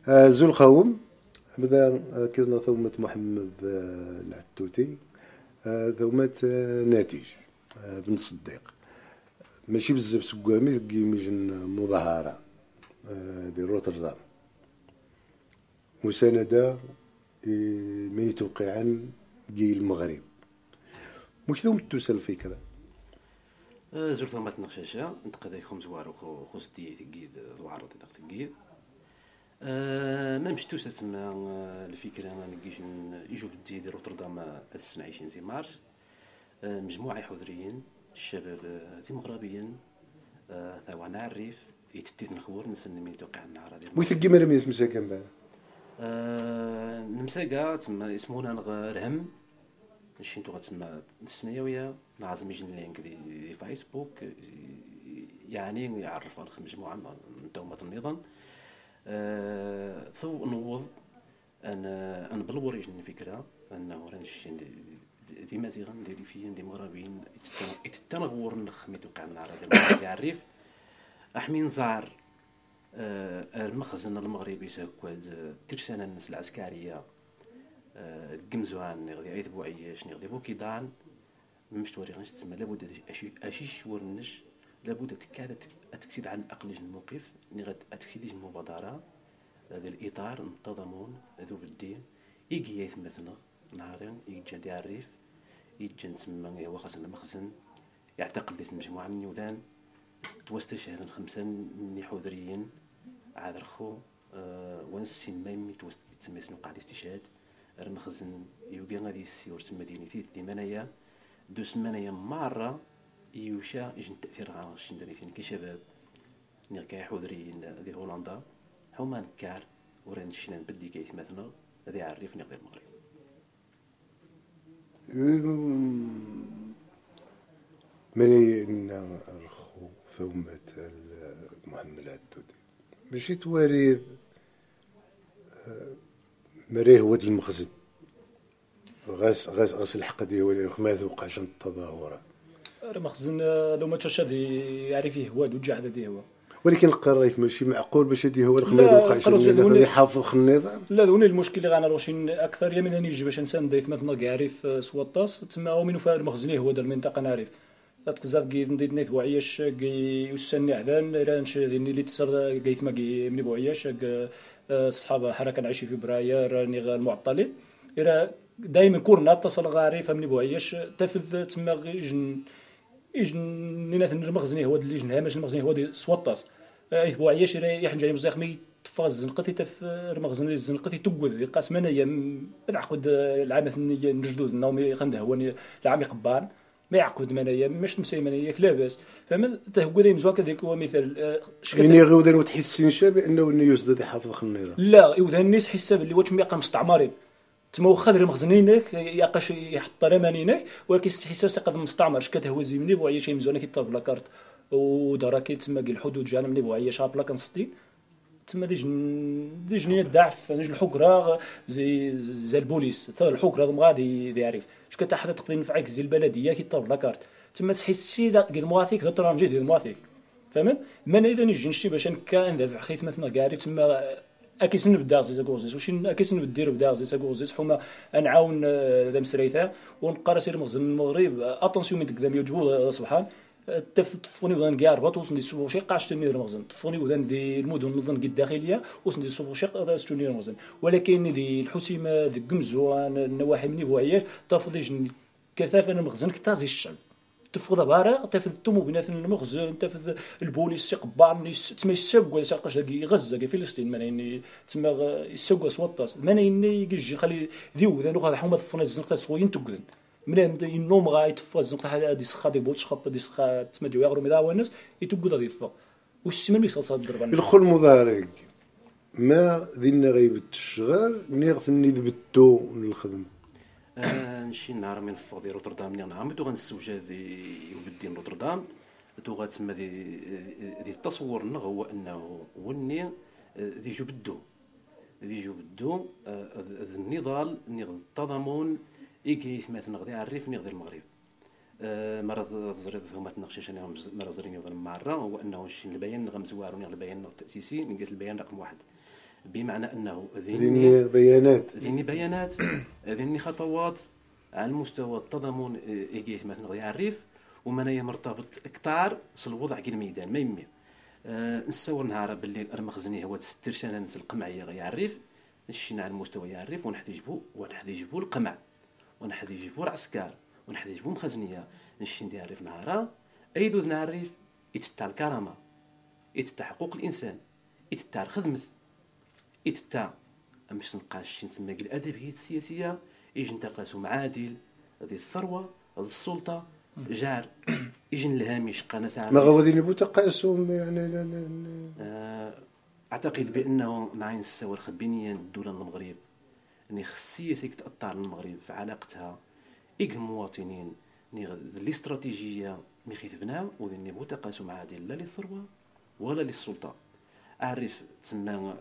زول قوم بدا كنا ثومة محمد العتوتي، ثومة ناتج بن صديق، ماشي بزاف سكامي كيميجن مظاهرة ديال روتردام مساندة من يتوقع عن جي المغرب. واش ثوم توصل الفكرة؟ زرت ثومة نقشاشة نتقدى خمس وارو خو ستي تقيد الوعرض تقيد ما مشتوش تما الفكرة ما نجيش يجوا بدي ديال روتردام السنة 20 زي مارس، مجموعة حضريين الشباب ديمغربيين ثوا نعرف يتتيت نخور نسن من توقع النهار هذه ويثقي مرمي في مساكن بعد نمساقا تما اسمونا رهم شنتو تما السنية ويا لازم يجي اللينك دي فيسبوك يعني يعرف على مجموعة من تومة النظام ثو نوض أنا بالوريجن الفكرة أنه رانشين دي مزيغا دي ريفيين دي مغربيين يتنغور نخ ميتوقع النهار هذا يعرف أحمين زار المخزن المغربي ساكواد ترسانة الناس العسكرية قمزوان نغدي عيث بوعيش نغدي بوكيدان مشتوري غنش تسمى لابد أشيش ورنش لابد تكاد أتكسيد عن أقلج الموقف نغد أتكسيد المبادرة هذا الإطار التضامن ذو بالدين يجي يثمثنا نهارين يجي دي عريف يجي نسمى هو خزن المخزن يعتقل ديس مجموعة من يوذان توستش هذا الخمسة من حضريين عاد رخو ونسي ميمي توست تسمى سنو قاعد استشهاد المخزن يوجي غادي يسيور تسمى دينيتي ديمانيا دو سمانيا مرة يوشا يجن تأثير على الشندريتين كي شباب نيركاي حضريين ذي هولندا حوما نكار وران الشنان بدي كيف مثلا هذا يعرف نقدر المغرب. ماني رخو ثومة محمد العتوتي ماشي تواريد مريه ود المخزن غاس الحق ديالو ما ذوقاش التظاهرة المخزن لو ما تشاد يعرف فيه هو وجع هذا هو ولكن القرايك ماشي معقول باش هادي هو ما ذوقاش اللي حافظ النظام. لا دوني المشكل اللي غنروشين اكثر يا من نيجي باش نسان دايت مثلا يعرف سواطاس تما او منو فار المخزن هو دار المنطقه نعرف تقزاب كي ندير نيت وعياش كي يسني عدان رانش اللي تصر كيف ما كي من بوعياش الصحابه حركه نعيش في فبراير راني المعطلين راه دائما كورنا اتصل غاري فمن بوعياش تفذ تما يجن نينات المخزن هو اللي جنها ماشي المخزن هو دي سواطاس بو عياش يحن جاي مزيخ مي تفاز زنقتي تف المخزن الزنقتي تقول قاسم انايا نعقد العام نجدود نومي خنده هو العام يقبان ما يعقد منايا مش مسيمانيا لاباس فمن تهقو ذي مزواك هذيك هو مثال يعني غير وتحسين شاب انه يوزد يحافظ خنيره لا يوذا الناس حساب اللي واش ميقام مستعمرين تما واخا دير مخزنينك ياقاش يحط رمانينك ولكن حساب تقد مستعمر شكته هو زي مني بوعيه شي مزونه كيطاب لاكارت ودراكي تما كي الحدود جانا مني بوعيه شاب لا كنصدي تما دي جنيه الضعف نجي الحكره زي البوليس حتى الحكره غادي يعرف شكون حتى تقدر ينفعك زي البلديه كيطاب لاكارت تما تحسي داك المواثيق ذا ترانجي ديال المواثيق فهمت من اذا نجي نشتي باش كان دافع خيف مثلا كاري تما اكيس نبدا زي كوزيس واش اكيس نبدير بدا زي كوزيس حما نعاون ذا مسريثا ونقرا سير مخزن المغرب اتونسيون من قدام يوجبوا سبحان تفوني وذان كاع رباط وسندي سوفو شي قاش تنير المخزن تفوني وذان دي المدن النظن الداخليه وسندي سوفو شي هذا ستونير المخزن ولكن دي الحسيمه دي قمزوان النواحي مني بوعياش تفضي كثافه المخزن كتازي الشعب تفض بارا تفض التمو بينات المخزن تفض البوليس يقبان تما يسوق ساقش غزه كي فلسطين ماني تما يسوق سوطاس ماني يجي خلي ذيو ذا لغه حومه فنا الزنقه سوين تقدن من النوم غايت فاز نقطه هذا دي سخا دي بوتش خط دي سخا تما ديو يغرو مدا وناس يتقد ضيفه واش من بيصل صاد الضربه الخل مضارق ما ذينا غيبت الشغال نيغثني ذبتو الخدمه نشي نهار من فضي روتردام نعم تو غنسوجا ذي يبدين روتردام تو غاتسمى ذي التصور هو انه وني ذي جبدو النضال التضامن إيكيث مثلا غادي يعرف نغدي المغرب مرض زريد ثم تناقشش انا مرض زريني ظلم معرة هو انه الشيء البيان غمزوار ونغ البيان التاسيسي نقيت البيان رقم 1 بمعنى انه ذني بيانات ذني خطوات على المستوى التضامن إيجيه مثلا يعرف ومنايا مرتبط اكثر الوضع كي الميدان ما يمي نصور نهار باللي المخزني هو تسترشان القمعيه غيعرف نشينا على المستوى يعرف ونحتاجبو القمع ونحتاجبو العسكر ونحتاجبو مخزنيه نشي نعرف نهار ايضا نعرف يتتع الكرامه يتتع حقوق الانسان يتتع الخدمه يتتع باش نلقاش نسمى الادبيه السياسيه يجي نتقاسو معادل هذه الثروه هذه السلطه جار يجي الهامش قناه ساعه ما غادي نبو تقاسم يعني اعتقد بانه مع نستوى الخبينيه الدوله المغرب اني السياسه تاثر المغرب في علاقتها اك المواطنين الاستراتيجيه مي خيثبنا وذني بو تقاسم عادل لا للثروه ولا للسلطه اعرف تسمى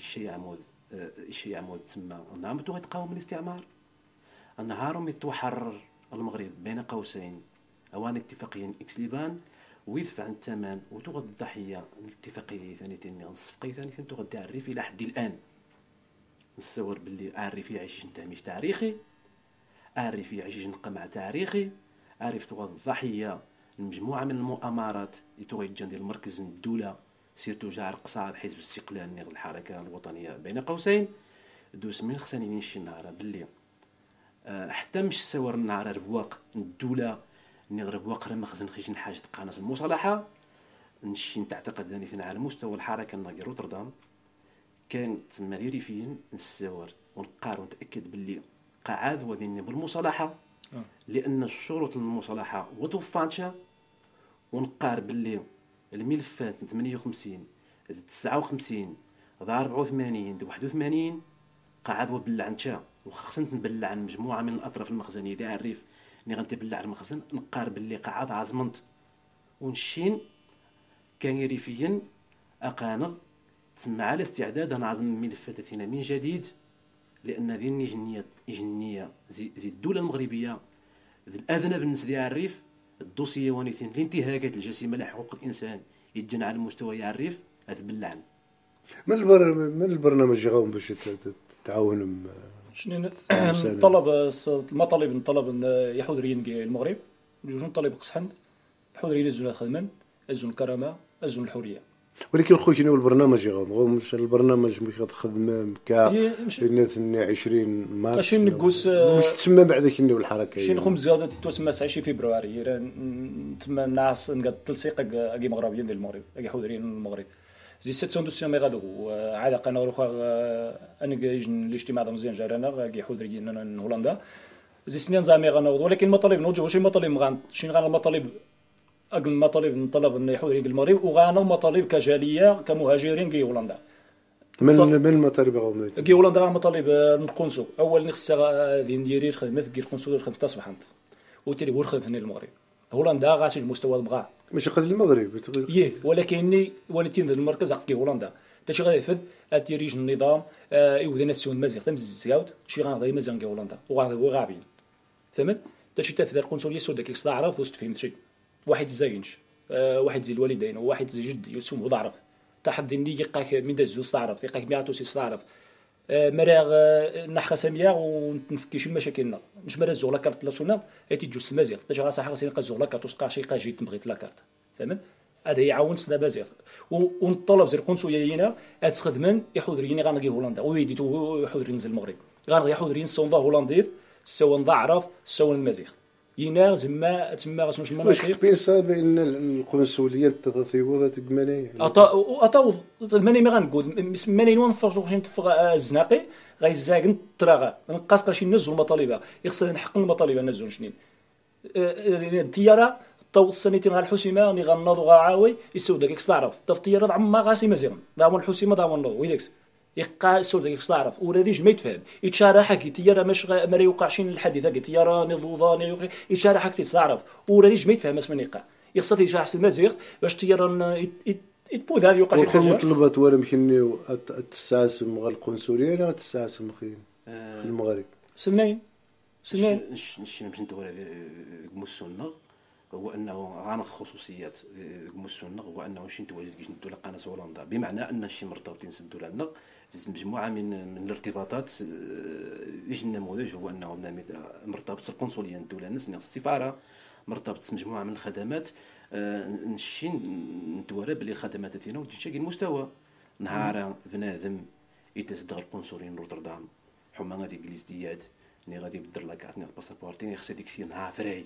الشيء عمود تسمى نعم تقاوم الاستعمار النهار يتوحرر المغرب بين قوسين اوان اتفاقيا اكسليبان ويدفع الثمن وتغد الضحيه الاتفاقيه ثانيه الصفقيه ثانيه تغد عرف الى حد الان نتصور باللي عارف يعيش تهميش تاريخي عارف يعيش قمع تاريخي عارف تغد الضحيه المجموعه من المؤامرات يتوجه ديال مركز الدوله سيرتو جار قصاد حزب الاستقلال نيغ الحركه الوطنيه بين قوسين دوس من خصني نمشي نهار باللي حتى مش صور نهار رواق الدوله نغرب وقر مخزن خيجن حاجه قناص المصالحه نشي تعتقد ذاني فينا على مستوى الحركه الناقي روتردام كان تما ديري فين نصور ونقار ونتاكد باللي قعاد وذين بالمصالحه لان الشروط المصالحه وتوفاتشا ونقار باللي الملفات 58 59 84 81 قعد وبلعنتها وخصنت نبلع عن مجموعه من الاطراف المخزنيه ديال الريف ني غنتبلع على المخزن نقار باللي قعد عزمنت ونشين كان ريفيا اقانض تسمى على استعداد نعزم ملفات من جديد لان ذي جنيه زي الدوله المغربيه الادنى بالنسبه ديال الريف الدوسيه ونيتين الانتهاكات الجسيمه لحقوق الانسان يتجن على المستوى الريف تبلعن من البرنامج غاون باش تعاونوا شنو نطلب المطالب نطلب يحضرين المغرب جوج نطلب قصحند يحضرين الزون خدمان الزون الكرامه الزون الحريه ولكن خويا شنو البرنامج غاون مش البرنامج مش خدمه كا 22 مارس ماشي نقوس مش تسمى بعد كني الحركه شي نخم زياده تسمى 29 فبراير تسمى الناس نقاد التلصيق كي مغربيين ديال المغرب كي حضرين المغرب زي 700 مي غادو عاد قناه اخرى انا جن الاجتماع مزيان جارانا كي حضرين هولندا زي سنين زعما غنوض ولكن المطالب نوجهوا شي مطالب شي غان المطالب اقل المطالب نطلب ان يحضرين المغرب وغانا المطالب كجاليه كمهاجرين كي هولندا من المطالب غاون كي هولندا مطالب القنصل اول خصها نديري خدمه كي القنصل 5 صباحا وتيري هو الخدمه المغرب هولندا غاسي المستوى البغاء ماشي قد المغرب ولكني ولتين المركز عقد هولندا حتى شي غيفد اتيريج النظام يودينا السون مزيغ تم الزياوت شي غادي مزيان كي هولندا وغادي غابين فهمت حتى شي تاثير القنصليه السود داك يستعرف وسط فهمت شي واحد زاينش واحد زي الوالدين وواحد زي جد يسوم وضعرف تحدي ني يقاك من داز استعرف يقاك مياتو سي استعرف مراغ نحخ ساميه ونفكيش المشاكلنا مش مرا زوغ لاكارت لاشونال ايتي جوج المزيغ حتى شي صح خاصني نقزوغ لاكارت وسقا شي قاجي تبغيت لاكارت فهمت هذا يعاون سنا بازيغ ونطلب زير القنصليه تخدمن يحضريني غنجي هولندا ويديتو يحضرين زي المغرب غنغي يحضرين الصوندا هولنديز سوا نضعرف سوا المزيغ ينا زعما تما غاسمش المناطق واش كتبينسا بان القنصليه تطيبو تكماني اطاو الماني ما غنقول ماني نفرجوا شي نتفق الزناقي غيزاكن الطراغه نقاص قرشي نزلوا المطالب يخصنا نحقق المطالب نزلوا شنين الطياره طوط السنتين غا الحسيمه ني غنوضوا غاعاوي يسود داك تعرف حتى الطياره عما غاسي مزيان ضامن الحسيمه ضامن نوض ويداكس يقا السود داك تعرف ولاديش ما يتفهم يتشارح كي طياره ماش ما يوقعش الحادثه كي طياره نضوضه يتشارح كي تعرف ولاديش ما يتفهم اسمن يقا يخص يشرح المزيغ باش طياره يتبود هذا يوقع شي حاجه المطلوبات ولا يمكن التساسم غير القنصليه لا التساسم في المغرب سنين نشي باش ندور على مسونه هو انه غانغ خصوصيات المسنه هو انه شي نتواجد كيش ندو لقناه هولندا، بمعنى ان شي مرتبطين سدوا لنا مجموعه من الارتباطات. ايش النموذج هو انه مرتبط القنصليه ندو لنا السفاره، مرتبط مجموعه من الخدمات. نشي ندوره بلي الخدمات ديالنا وتشكل المستوى. نهار بنادم يتصدر القنصلين روتردام حما غادي يجلس دياد ني غادي يبدل لاكارت ني الباسبورتين خص هذيك الشيء نهار فراي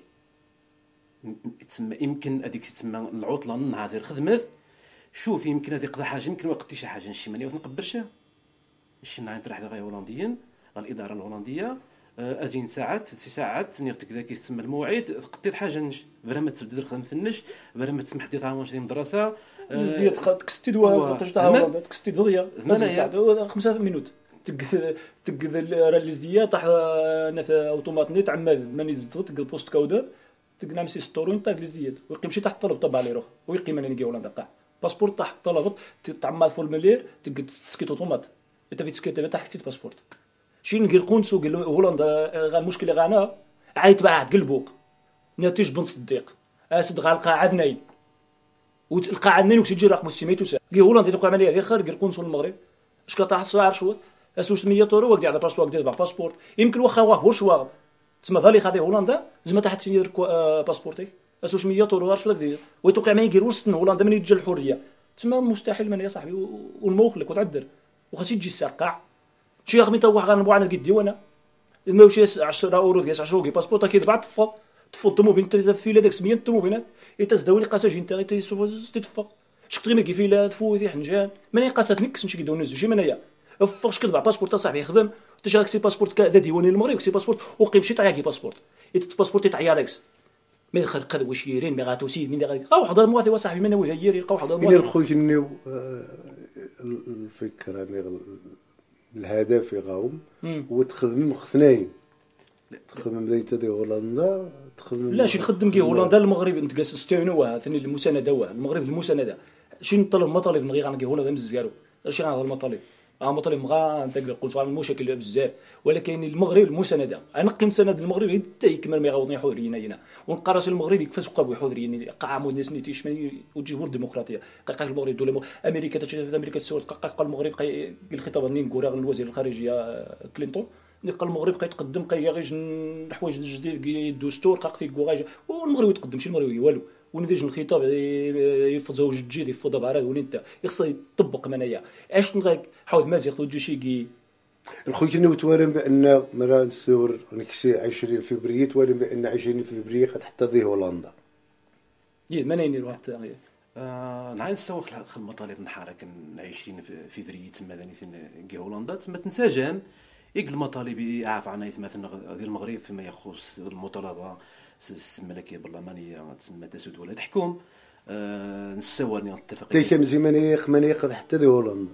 تسمى يمكن هذيك تسمى العطله نهار الخدمات. شوف يمكن هذه قضى حاجه يمكن وقتي شي حاجه نشي ماني نقبرش نشي نهار نطرح غير هولنديين الاداره الهولنديه ازين ساعات سي ساعات نيرتك ذاك يسمى الموعد قطيت حاجه نش برا ما تبدل الخدمه تنش برا ما تسمح دي طاونش ديال المدرسه ديال تكستي دوا تجتا هولندا تكستي ضيا 5 مينوت تقد الراليزديه طاح ناث اوتومات نيت عمال ماني زدت تقد بوست كودر تقنا مسي ستورون تاع الجليزديات ويقيم شي تحت الطلب طبعا لي روح ويقيم انا نجي هولندا قاع باسبور تحت الطلب تعمل فورمولير تقد تسكيت اوتومات انت في تسكيت تحت كتيت باسبور شي نقول قونسو قال هولندا غا المشكله غانا عيط بقى قلبوق نتيج بن صديق اسد غا القاعه نايل والقاعه نايل وتجي رقم سميتو سا قال هولندا توقع عمليه غير خارج القنصل المغرب اش كطاح الصاع شوط اسوس 100 يورو وقع على باسبور ديال باسبور يمكن واخا واه بورشوا تسمى ظالي خدي هولندا زعما تحت سير باسبورتيك اسوس 100 يورو واش داك دير ويتوقع ما يدير وسط هولندا من يجي الحريه تسمى مستحيل من يا صاحبي والموخلك وتعذر وخاص يجي الساقع شي رغم تا واحد غنبغى انا قدي ماشي 10 اورو ديال 10 اورو باسبور تا كيدفع تفض الطوموبيل انت في داك 700 الطوموبيلات يتزداولي قاساج انت تيسوز تتفق شكت غير كيفي لا فوذي حنجان ماني قاسات نكس نشي كيدو نزو شي منايا فاش كتبع باسبور تا صاحبي يخدم تشارك سي باسبور كذا ديواني المغرب سي باسبور وقيم شي تعيا كي باسبور باسبور تاع ريكس من خلق واش يرين مي غاتوسي من غادي قاو حضر موافي وصاحبي من ولا يري قاو حضر موافي من الخوي نيو الفكره الهدف يغاوم وتخدم خثناين تخدم بدايت دي هولندا تخدم لا شي نخدم كي هولندا المغرب نتقاس ستيونو ثاني المسانده واه المغرب المسانده شي نطلب مطالب نغي غنقي هولندا مزيارو شي غنهضر المطالب مطالب مغا انت قلت صار المشاكل بزاف ولكن المغرب المسانده انا قيم سند المغرب حتى يكمل ما يغوضني حورينا هنا ونقراش المغرب كيفاش بقاو حوريين قاع مود ناس نيتيش ماني وتجيبوا الديمقراطيه قاع المغرب دوله امريكا تشوف امريكا السعود قاع المغرب الخطاب نينغورا الوزير الخارجيه كلينتون قال المغرب يتقدم غير الحوايج الجديد الدستور قاع والمغرب يتقدم شي المغرب والو ونديج الخطاب يفضوا جديد يفضوا بعرض ونتا يخص يطبق منايا اش نغاك حاول مازيغ توجي شي الخوي كنا متوارم بان مرة نصور نكسي 20 فبراير توارم بان 20 فبراير قد هولندا مانيني روح نعاود نسوق المطالب نحرك 20 فبراير تما ثاني هولندا تما تنسجم يقل المطالب يعرف عنها مثلا ديال المغرب فيما يخص المطالبه الملكيه البرلمانيه تسمى تسود ولا تحكم نسوى نتفق تيكم زمانيه قد حتى هولندا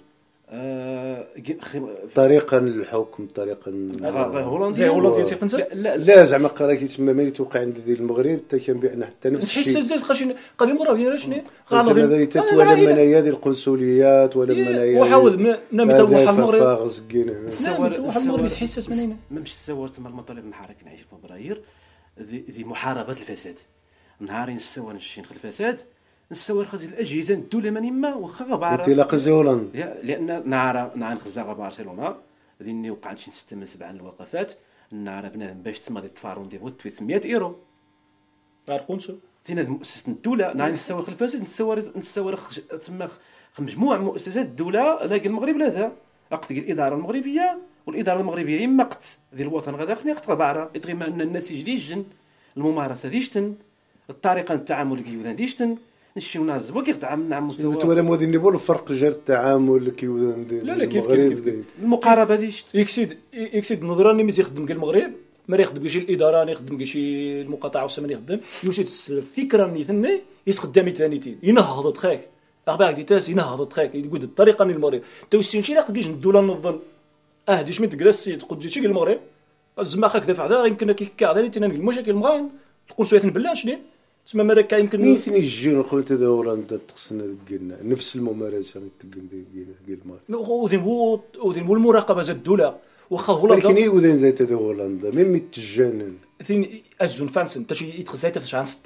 طريقا للحكم طريقا هولندا سيفنسا لا زعما قرا كيتسمى ملي توقع عند ديال المغرب حتى كان بان حتى نفس الشيء تحس زيد خاشين قضيه مرابيه شنو غالبا هذا ولا منايا ديال القنصليات ولا منايا وحاول نمي توحى المغرب نصور المغرب يحسس منين ما مشيت تصورت مع المطالب نحرك 20 فبراير ذي محاربه الفساد نهارين نسوى نشين الفساد نسوي خزي الاجهزه الدوله مانيما واخا غبار انطلاق هولندا لان نهار خزاغه برشلونه ذيني وقعت شي 6 من 7 الوقفات نهار بنادم باش تما دي التفارون ديال وتفيت 100 يورو غارقونسو فينا مؤسسه الدوله نهار نسوي الفساد نسوي تما مجموعه مؤسسات الدوله لكن المغرب لا ذا اقت الاداره المغربيه والاداره المغربيه يما قت ذي الوطن غدا خني قت غباره يتغيما ان الناس يجديجن الممارسه ديشتن الطريقه التعامل كيوذان ديشتن نشيو ناس وكيتعامل مع مستوى تولا مودي نيبول الفرق جار التعامل كيوذان ديال لا كيف المقاربه ديشت يكسيد نظراني مزي يخدم كاع المغرب ما يخدم شي الاداره يخدم شي المقاطعه وسمن يخدم يوسيد الفكره نيثني يستخدم ثانيتين ينهض تخاك اخبار ديتاس ينهض تخاك يقول الطريقه نيال المغرب توسين شي لاقيش الدوله نظن اهديش من تجلسي تقول شي المغرب زعما خاك دافع هذا يمكن كيكا ثاني تنقل المشاكل مغان تقول سويه بلا شنو تسمى مركا يمكن نيثني الجون خويا تا هولندا تقصنا قلنا نفس الممارسه تقول ديال المغرب ودين والمراقبه زاد الدوله واخا هولندا لكن يودين زيت هولندا ميم تجانن ثين ازون فانسن تشي يتخزايته في شهر 6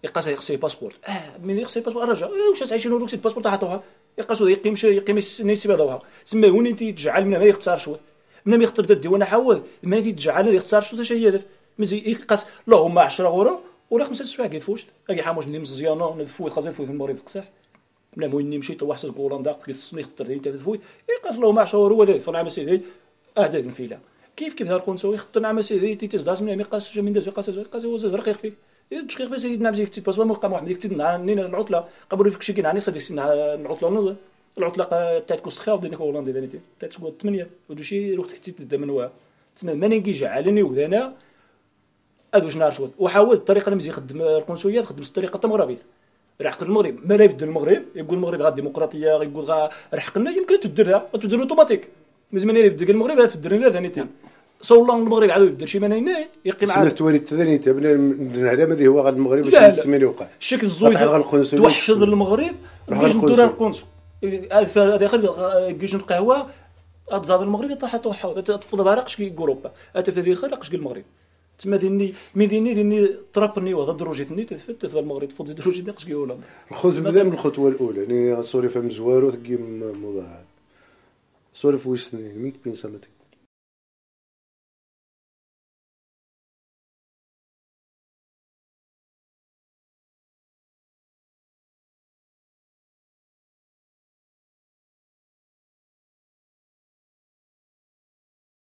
يقاس يخصيه باسبور من يخصيه باسبور رجع واش عايشين روكسي الباسبور حطوها يقاسوا يقيم نيسي بدوها تسمى هوني تيتجعل من ما يختار شو من ما يختار الديوان حول من تيتجعل يختار شو اش هي هدف مزي يقاس اللهم 10 غورو ولا 5 سوايع كيفوش اي حاموش اللي مزيانو نفوت خازن فوت المغرب قصاح بلا مهم نمشي تو واحد بولندا قلت السمي خطر انت تفوت يقاس اللهم 10 غورو هذا فنعم سيدي هذاك الفيله كيف هذا الخنسوي خطر نعم سيدي تيتزداز من يقاس من داز يقاس هو زاد رقيق فيك تشقيق في سيدنا مزيك تي باسوا مقام واحد ديك تدنا العطله قبل فيك شي كاين صديق سيدنا العطله تاع كوست خاف ديك هولندا دانيتي تاع 8 ودوشي روحت كنت تدا منها تسمى ماني كي جعلني وهنا هادو واش نعرف وحاول الطريقه اللي مزيان يخدم القنصليه تخدم الطريقه تاع المغربي رحق المغرب ما لا يبدل المغرب يقول المغرب غا ديمقراطيه يقول غا رحق لنا يمكن تديرها تدير اوتوماتيك مزيان يبدل المغرب غا تدير لنا دانيتي صولان المغرب عاد يدير شي مانينا يقيم عاد سمعت وليد ثاني تبنى الهرم هذه هو غاد المغرب باش يسمي وقع الشكل الزويد توحشد المغرب باش ندير القنصل هذا خير كيجي القهوه تزاد المغرب طاحه تفضل بعرقش كي اوروبا في خلقش كي المغرب تما ديني طرابني وهذا دروجتني تفت في المغرب تفوت دروجتني قش كي هولندا الخوض بدا من الخطوه الاولى يعني صوري فهم زوارو تقي مضاعف صوري في وسط 100 بين سنتين